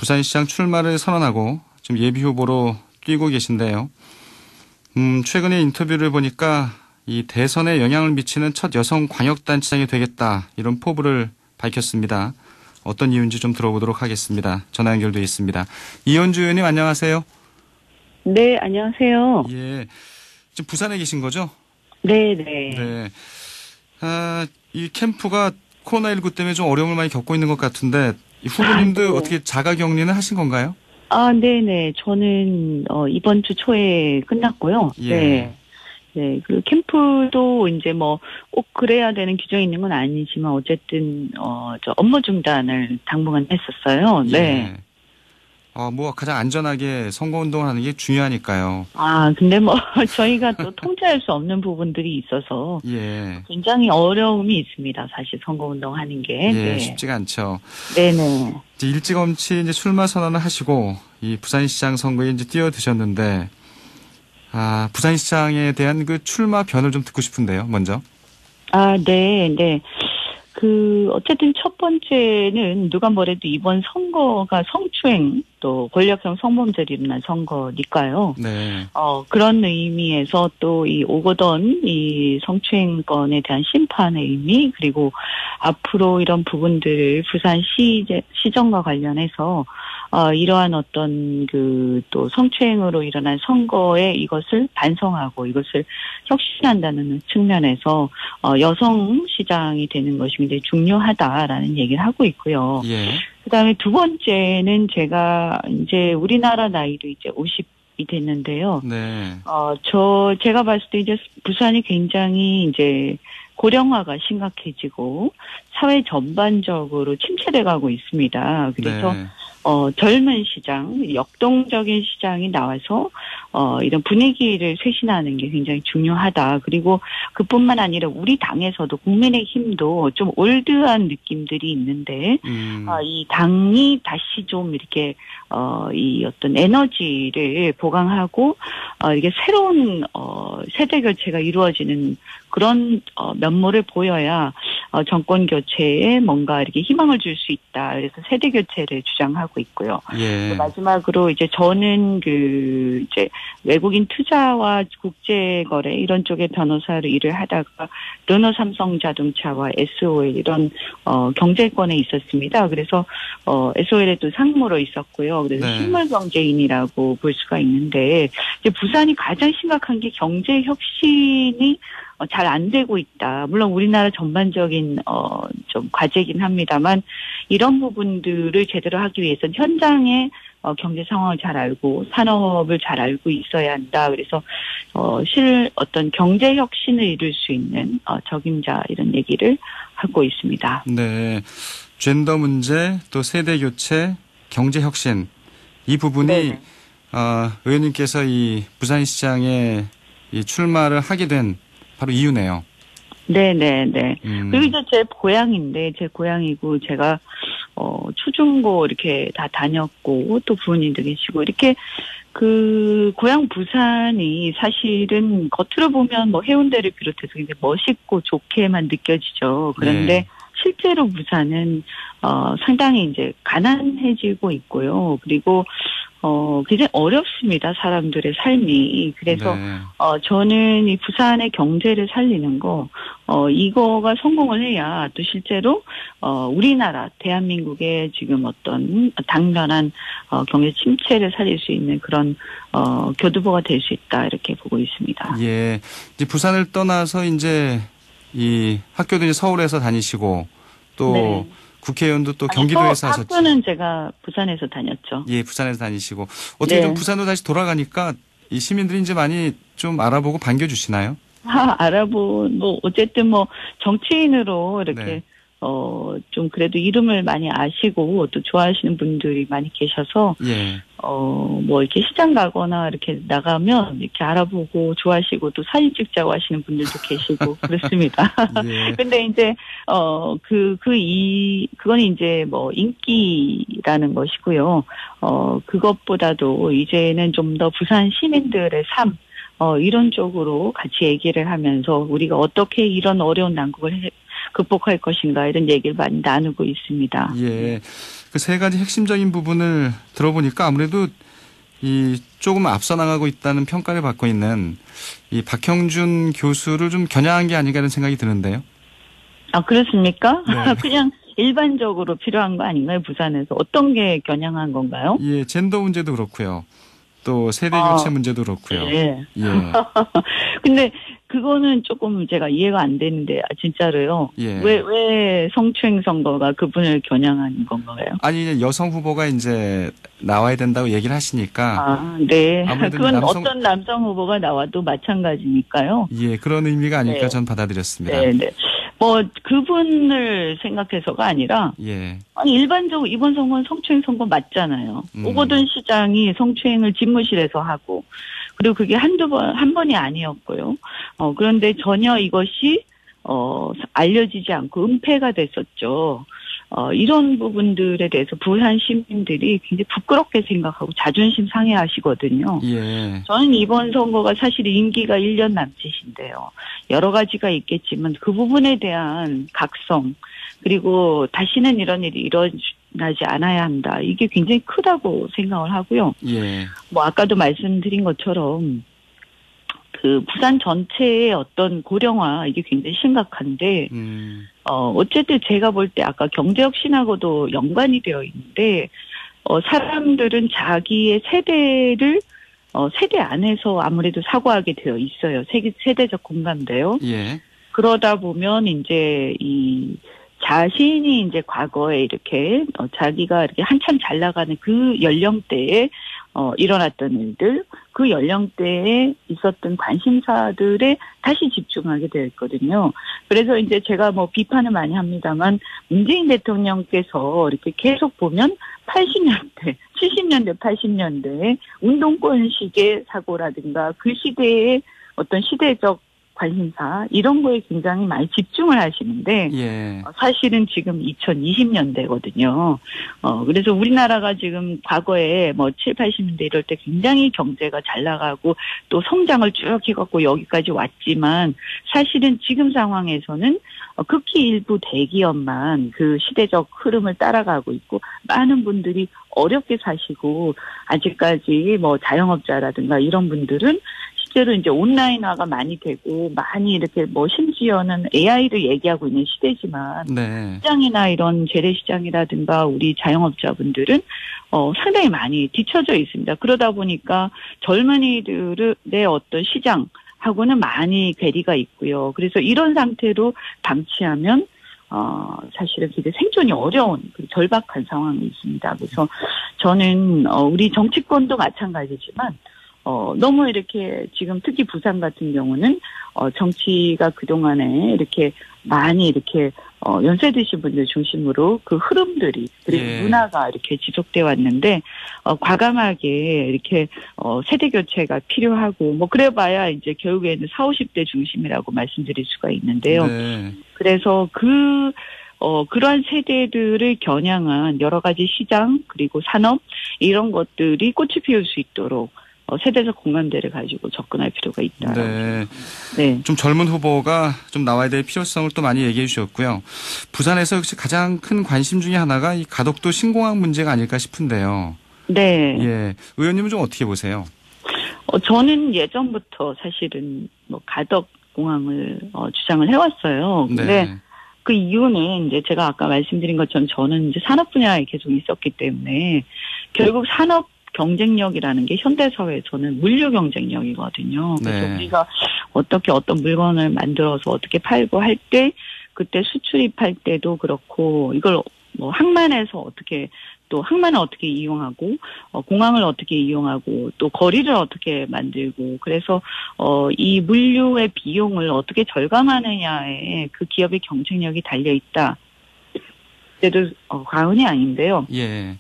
부산시장 출마를 선언하고 지금 예비 후보로 뛰고 계신데요. 최근에 인터뷰를 보니까 이 대선에 영향을 미치는 첫 여성 광역단체장이 되겠다 이런 포부를 밝혔습니다. 어떤 이유인지 좀 들어보도록 하겠습니다. 전화 연결돼 있습니다. 이현주 의원님 안녕하세요. 네, 안녕하세요. 예, 지금 부산에 계신 거죠? 네. 네. 이 캠프가 코로나19 때문에 좀 어려움을 많이 겪고 있는 것 같은데 이 후보님들 네. 어떻게 자가 격리는 하신 건가요? 네네. 저는 이번 주 초에 끝났고요. 예. 네. 그 캠프도 이제 뭐 꼭 그래야 되는 규정이 있는 건 아니지만 어쨌든 저 업무 중단을 당분간 했었어요. 네. 예. 뭐 가장 안전하게 선거운동을 하는 게 중요하니까요. 근데 뭐 저희가 또 통제할 수 없는 부분들이 있어서 예. 굉장히 어려움이 있습니다. 사실 선거운동 하는 게. 예, 네. 쉽지가 않죠. 네네. 이제 일찌감치 이제 출마 선언을 하시고 이 부산시장 선거에 이제 뛰어드셨는데 부산시장에 대한 그 출마 변을 좀 듣고 싶은데요, 먼저. 네. 어쨌든 첫 번째는 누가 뭐래도 이번 선거가 성추행 또 권력형 성범죄를 일어난 선거니까요. 네. 그런 의미에서 또 이 오거돈 이 성추행건에 대한 심판의 의미 그리고 앞으로 이런 부분들을 부산시정과 관련해서 이러한 어떤 또 성추행으로 일어난 선거에 이것을 반성하고 이것을 혁신한다는 측면에서 여성 시장이 되는 것이 굉장히 중요하다라는 얘기를 하고 있고요. 예. 그다음에 두 번째는 제가 이제 우리나라 나이로 이제 50이 됐는데요. 네. 제가 봤을 때 이제 부산이 굉장히 이제 고령화가 심각해지고 사회 전반적으로 침체돼 가고 있습니다. 그래서 네. 젊은 시장, 역동적인 시장이 나와서 이런 분위기를 쇄신하는 게 굉장히 중요하다. 그리고 그뿐만 아니라 우리 당에서도 국민의힘도 좀 올드한 느낌들이 있는데 이 당이 다시 좀 이렇게 이 어떤 에너지를 보강하고 이게 새로운 세대 교체가 이루어지는 그런 면모를 보여야 정권 교체에 뭔가 이렇게 희망을 줄 수 있다. 그래서 세대 교체를 주장하고 있고요. 예. 마지막으로 이제 저는 이제 외국인 투자와 국제 거래 이런 쪽의 변호사로 일을 하다가 르노 삼성자동차와 SOL 이런 경제권에 있었습니다. 그래서 SOL에도 상무로 있었고요. 그래서 네. 실물 경제인이라고 볼 수가 있는데 이제 부산이 가장 심각한 게 경제 혁신이 잘 안 되고 있다. 물론 우리나라 전반적인 좀 과제이긴 합니다만 이런 부분들을 제대로 하기 위해서는 현장의 경제 상황을 잘 알고 산업을 잘 알고 있어야 한다. 그래서 어떤 경제 혁신을 이룰 수 있는 적임자 이런 얘기를 하고 있습니다. 네. 젠더 문제, 또 세대 교체, 경제 혁신 이 부분이 네네. 의원님께서 이 부산시장에 이 출마를 하게 된 바로 이유네요. 네네네. 그리고 이제 제 고향이고 제가 초중고 이렇게 다 다녔고 또 부모님도 계시고 이렇게 그 고향 부산이 사실은 겉으로 보면 뭐 해운대를 비롯해서 굉장히 멋있고 좋게만 느껴지죠. 그런데 네. 실제로 부산은 상당히 이제 가난해지고 있고요. 그리고 굉장히 어렵습니다. 사람들의 삶이. 그래서 네. 저는 이 부산의 경제를 살리는 이거가 성공을 해야 또 실제로 우리나라 대한민국의 지금 어떤 당면한 경제 침체를 살릴 수 있는 그런 교두보가 될 수 있다 이렇게 보고 있습니다. 예. 이제 부산을 떠나서 이제 이 학교도 이제 서울에서 다니시고 또 네. 국회의원도 또 경기도에서 하셨죠. 학교는 제가 부산에서 다녔죠. 예, 부산에서 다니시고 어떻게 네. 좀 부산으로 다시 돌아가니까 이 시민들이 이제 많이 좀 알아보고 반겨주시나요? 어쨌든 정치인으로 이렇게 네. 좀 그래도 이름을 많이 아시고 또 좋아하시는 분들이 많이 계셔서 예. 이렇게 시장 가거나 이렇게 나가면 이렇게 알아보고 좋아하시고 또 사진 찍자고 하시는 분들도 계시고 그렇습니다. 예. 근데 이제 그건 이제 인기라는 것이고요. 그것보다도 이제는 좀 더 부산 시민들의 삶 이런 쪽으로 같이 얘기를 하면서 우리가 어떻게 이런 어려운 난국을 극복할 것인가 이런 얘기를 많이 나누고 있습니다. 예. 그 세 가지 핵심적인 부분을 들어보니까 아무래도 이 조금 앞서 나가고 있다는 평가를 받고 있는 이 박형준 교수를 좀 겨냥한 게 아닌가 하는 생각이 드는데요. 아, 그렇습니까? 네. 그냥 일반적으로 필요한 거 아닌가요? 부산에서. 어떤 게 겨냥한 건가요? 예, 젠더 문제도 그렇고요. 또 세대 아, 교체 문제도 그렇고요. 예. 예. 근데 그거는 조금 제가 이해가 안 되는데, 진짜로요. 예. 왜 성추행 선거가 그분을 겨냥한 건가요? 아니, 여성 후보가 이제 나와야 된다고 얘기를 하시니까. 아, 네. 아무래도 그건 남성- 어떤 남성 후보가 나와도 마찬가지니까요. 예, 그런 의미가 아닐까 네. 전 받아들였습니다. 네, 네. 뭐, 그분을 생각해서가 아니라, 예. 아니, 일반적으로 이번 선거는 성추행 선거 맞잖아요. 음. 오거돈 시장이 성추행을 집무실에서 하고, 그리고 그게 한 번이 아니었고요. 그런데 전혀 이것이, 알려지지 않고 은폐가 됐었죠. 이런 부분들에 대해서 부산 시민들이 굉장히 부끄럽게 생각하고 자존심 상해하시거든요. 예. 저는 이번 선거가 사실 임기가 1년 남짓인데요. 여러 가지가 있겠지만 그 부분에 대한 각성, 그리고 다시는 이런 일이 일어나지 않아야 한다. 이게 굉장히 크다고 생각을 하고요. 예. 뭐 아까도 말씀드린 것처럼 그 부산 전체의 어떤 고령화 이게 굉장히 심각한데 어쨌든 제가 볼 때 아까 경제혁신하고도 연관이 되어 있는데 사람들은 자기의 세대를 세대 안에서 아무래도 사고하게 되어 있어요. 세대적 공감대요. 예. 그러다 보면 이제 이 자신이 이제 과거에 이렇게 자기가 이렇게 한참 잘 나가는 그 연령대에 일어났던 일들, 그 연령대에 있었던 관심사들에 다시 집중하게 되어 있거든요. 그래서 이제 제가 뭐 비판을 많이 합니다만 문재인 대통령께서 이렇게 계속 보면 80년대, 70년대, 80년대에 운동권식의 사고라든가 그 시대의 어떤 시대적 관심사 이런 거에 굉장히 많이 집중을 하시는데 예. 사실은 지금 2020년대거든요. 그래서 우리나라가 지금 과거에 뭐 7, 80년대 이럴 때 굉장히 경제가 잘 나가고 또 성장을 쭉 해갖고 여기까지 왔지만 사실은 지금 상황에서는 극히 일부 대기업만 그 시대적 흐름을 따라가고 있고 많은 분들이 어렵게 사시고 아직까지 뭐 자영업자라든가 이런 분들은 실제로 이제 온라인화가 많이 되고 많이 이렇게 뭐 심지어는 AI를 얘기하고 있는 시대지만 네. 시장이나 이런 재래시장이라든가 우리 자영업자분들은 상당히 많이 뒤처져 있습니다. 그러다 보니까 젊은이들의 어떤 시장하고는 많이 괴리가 있고요. 그래서 이런 상태로 방치하면 사실은 굉장히 생존이 어려운 절박한 상황이 있습니다. 그래서 저는 우리 정치권도 마찬가지지만 너무 이렇게 지금 특히 부산 같은 경우는 정치가 그동안에 이렇게 많이 이렇게 연세 드신 분들 중심으로 그 흐름들이 그리고 예. 문화가 이렇게 지속돼 왔는데 과감하게 이렇게 세대 교체가 필요하고 뭐 그래봐야 이제 결국에는 40, 50대 중심이라고 말씀드릴 수가 있는데요. 네. 그래서 그러한 세대들을 겨냥한 여러 가지 시장 그리고 산업 이런 것들이 꽃이 피울 수 있도록 세대적 공감대를 가지고 접근할 필요가 있다. 네. 네. 좀 젊은 후보가 좀 나와야 될 필요성을 또 많이 얘기해 주셨고요. 부산에서 역시 가장 큰 관심 중에 하나가 이 가덕도 신공항 문제가 아닐까 싶은데요. 네. 예. 의원님은 좀 어떻게 보세요? 저는 예전부터 사실은 뭐 가덕 공항을 주장을 해왔어요. 근데 네. 그 이유는 이제 제가 아까 말씀드린 것처럼 저는 이제 산업 분야에 계속 있었기 때문에 결국 산업 경쟁력이라는 게 현대사회에서는 물류 경쟁력이거든요. 그래서 네. 우리가 어떻게 어떤 물건을 만들어서 어떻게 팔고 할 때 그때 수출입할 때도 그렇고 이걸 뭐 항만에서 어떻게 또 항만을 어떻게 이용하고 공항을 어떻게 이용하고 또 거리를 어떻게 만들고 그래서 이 물류의 비용을 어떻게 절감하느냐에 그 기업의 경쟁력이 달려 있다. 그래도 과언이 아닌데요. 예.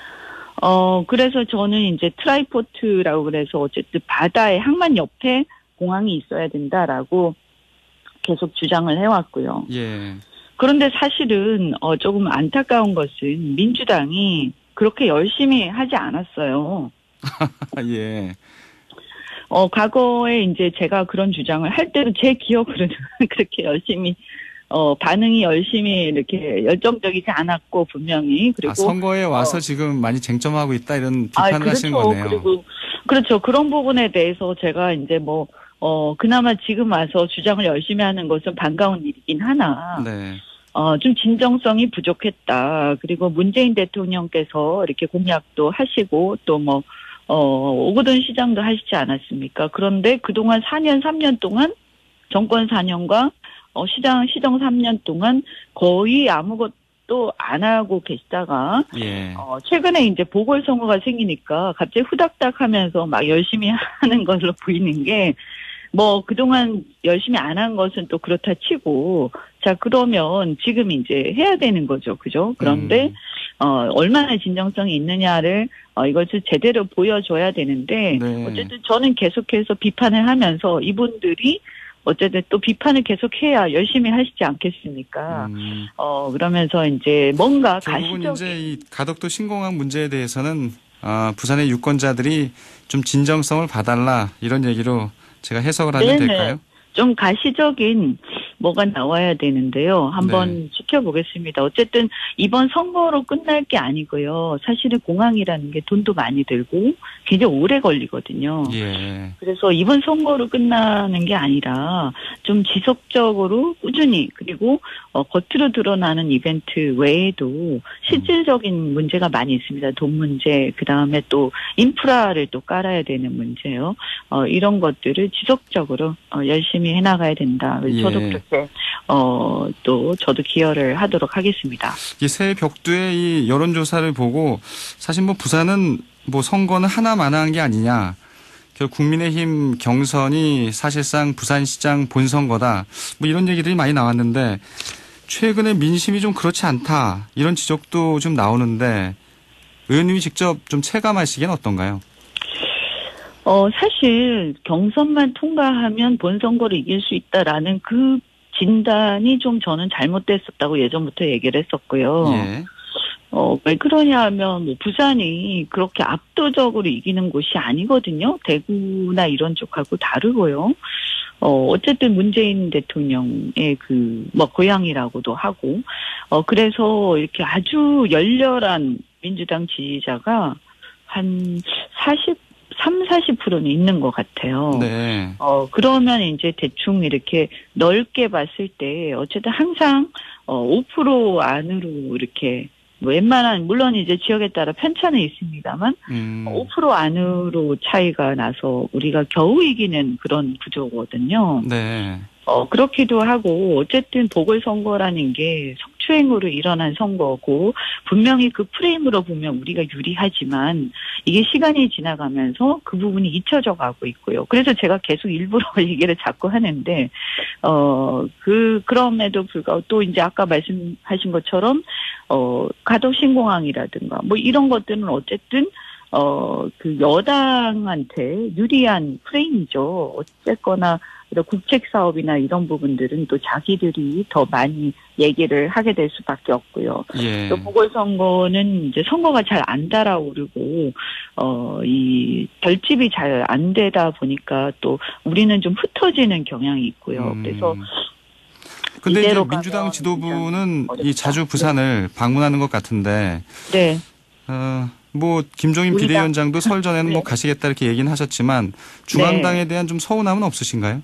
그래서 저는 이제 트라이포트라고 그래서 어쨌든 바다에 항만 옆에 공항이 있어야 된다라고 계속 주장을 해왔고요. 예. 그런데 사실은 조금 안타까운 것은 민주당이 그렇게 열심히 하지 않았어요. 예. 과거에 이제 제가 그런 주장을 할 때도 제 기억으로는 그렇게 열심히 반응이 열심히 이렇게 열정적이지 않았고, 분명히. 그리고. 선거에 와서 지금 많이 쟁점하고 있다 이런 비판을 그렇죠. 하시는 거네요. 그리고, 그렇죠. 그런 부분에 대해서 제가 이제 그나마 지금 와서 주장을 열심히 하는 것은 반가운 일이긴 하나. 네. 좀 진정성이 부족했다. 그리고 문재인 대통령께서 이렇게 공약도 하시고, 또 오거돈 시장도 하시지 않았습니까? 그런데 그동안 4년, 3년 동안 정권 4년과 시정 3년 동안 거의 아무것도 안 하고 계시다가, 예. 최근에 이제 보궐선거가 생기니까 갑자기 후닥닥 하면서 막 열심히 하는 것으로 보이는 게, 그동안 열심히 안 한 것은 또 그렇다 치고, 자, 그러면 지금 이제 해야 되는 거죠. 그죠? 그런데, 얼마나 진정성이 있느냐를, 이것을 제대로 보여줘야 되는데, 네. 어쨌든 저는 계속해서 비판을 하면서 이분들이 어쨌든 또 비판을 계속해야 열심히 하시지 않겠습니까? 그러면서 이제 뭔가 결국은 가시적인. 이제 이 가덕도 신공항 문제에 대해서는, 부산의 유권자들이 좀 진정성을 봐달라 이런 얘기로 제가 해석을 하면 네네. 될까요? 좀 가시적인 뭐가 나와야 되는데요. 한번 네. 지켜보겠습니다. 어쨌든 이번 선거로 끝날 게 아니고요. 사실은 공항이라는 게 돈도 많이 들고 굉장히 오래 걸리거든요. 예. 그래서 이번 선거로 끝나는 게 아니라 좀 지속적으로 꾸준히, 그리고 겉으로 드러나는 이벤트 외에도 실질적인 문제가 많이 있습니다. 돈 문제, 그다음에 또 인프라를 또 깔아야 되는 문제요. 이런 것들을 지속적으로 열심히 해나가야 된다. 예. 저도 그렇게 또 저도 기여를 하도록 하겠습니다. 이 새 벽두의 이 여론조사를 보고 사실 부산은 선거는 하나만한 게 아니냐. 결국 국민의힘 경선이 사실상 부산시장 본선거다. 이런 얘기들이 많이 나왔는데 최근에 민심이 좀 그렇지 않다. 이런 지적도 좀 나오는데 의원님이 직접 좀 체감하시기엔 어떤가요? 사실 경선만 통과하면 본선거를 이길 수 있다라는 그 진단이 좀 저는 잘못됐었다고 예전부터 얘기를 했었고요. 예. 왜 그러냐 하면 부산이 그렇게 압도적으로 이기는 곳이 아니거든요. 대구나 이런 쪽하고 다르고요. 어쨌든 문재인 대통령의 고향이라고도 하고, 그래서 이렇게 아주 열렬한 민주당 지지자가 한 40%는 있는 것 같아요. 네. 그러면 이제 대충 이렇게 넓게 봤을 때 어쨌든 항상 5% 안으로 이렇게 웬만한, 물론 이제 지역에 따라 편차는 있습니다만 5% 안으로 차이가 나서 우리가 겨우 이기는 그런 구조거든요. 네. 그렇기도 하고, 어쨌든 보궐선거라는 게 성추행으로 일어난 선거고, 분명히 그 프레임으로 보면 우리가 유리하지만, 이게 시간이 지나가면서 그 부분이 잊혀져 가고 있고요. 그래서 제가 계속 일부러 얘기를 자꾸 하는데, 그럼에도 불구하고 또 이제 아까 말씀하신 것처럼, 가덕신공항이라든가, 이런 것들은 어쨌든, 그 여당한테 유리한 프레임이죠. 어쨌거나, 국책 사업이나 이런 부분들은 또 자기들이 더 많이 얘기를 하게 될 수밖에 없고요. 예. 또 보궐선거는 이제 선거가 잘 안 달아오르고, 이 결집이 잘 안 되다 보니까 또 우리는 좀 흩어지는 경향이 있고요. 그래서 근데 이제 이대로 민주당 가면 지도부는 어렵다. 이 자주 부산을 방문하는 것 같은데, 네. 김종인 우리 비대위원장도 설 전에는 네. 가시겠다 이렇게 얘기는 하셨지만 중앙당에 대한 좀 서운함은 없으신가요?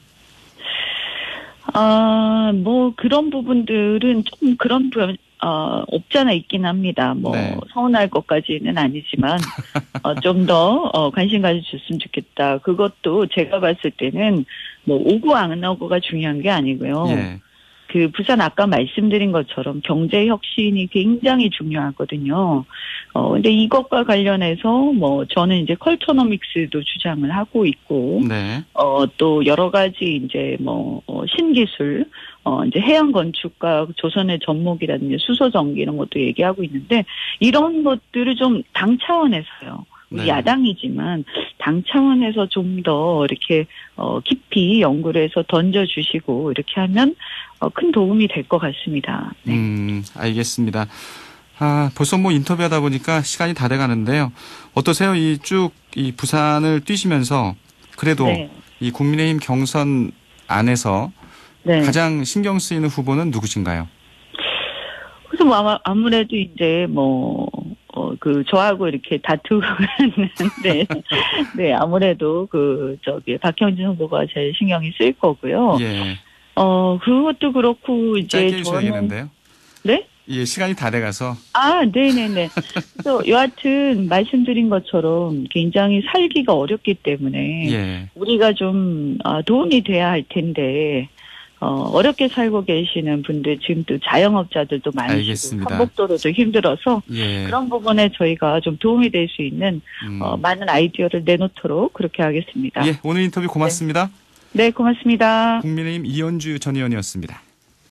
그런 부분들은 좀 그런 없잖아 있긴 합니다. 네. 서운할 것까지는 아니지만, 좀 더, 관심 가져줬으면 좋겠다. 그것도 제가 봤을 때는, 오고 안 오고가 중요한 게 아니고요. 예. 부산 아까 말씀드린 것처럼 경제 혁신이 굉장히 중요하거든요. 근데 이것과 관련해서 저는 이제 컬터노믹스도 주장을 하고 있고, 네. 또 여러 가지 이제 신기술, 이제 해양 건축과 조선의 접목이라든지 수소 전기 이런 것도 얘기하고 있는데, 이런 것들을 좀 당 차원에서요. 우리 네. 야당이지만 당 차원에서 좀 더 이렇게 깊이 연구를 해서 던져주시고 이렇게 하면 큰 도움이 될 것 같습니다. 네. 알겠습니다. 벌써 인터뷰하다 보니까 시간이 다 돼가는데요. 어떠세요? 이 부산을 뛰시면서 그래도 네. 이 국민의힘 경선 안에서 네. 가장 신경 쓰이는 후보는 누구신가요? 그래서 뭐 아무래도 이제 저하고 이렇게 다투고 있는데, 네, 아무래도 박형진 후보가 제일 신경이 쓰일 거고요. 예. 그것도 그렇고, 이제 짧게 해주셔야겠는데요. 네? 예, 시간이 다 돼가서. 네네네. 그래서 여하튼 말씀드린 것처럼 굉장히 살기가 어렵기 때문에, 예. 우리가 좀 도움이 돼야 할 텐데, 어렵게 살고 계시는 분들, 지금 또 자영업자들도 많으시고, 알겠습니다. 한복도로도 힘들어서, 예. 그런 부분에 저희가 좀 도움이 될 수 있는, 많은 아이디어를 내놓도록 그렇게 하겠습니다. 예, 오늘 인터뷰 고맙습니다. 네, 고맙습니다. 국민의힘 이현주 전 의원이었습니다.